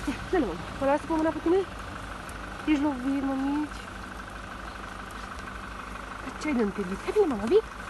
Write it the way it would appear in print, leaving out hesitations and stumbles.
Dă-le, mă. Mă lasă pe mâna pe tine? Ești lovit, mămici. Ce ai de întâlnit? Hai, bine, mama, vii?